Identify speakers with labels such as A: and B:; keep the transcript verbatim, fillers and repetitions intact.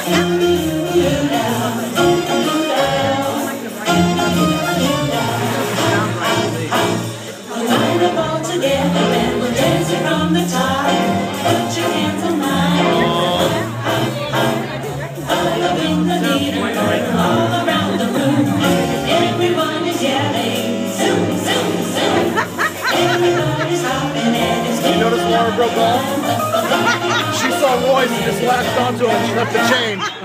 A: Broke off. She saw Royce and just latched onto him and she left the chain.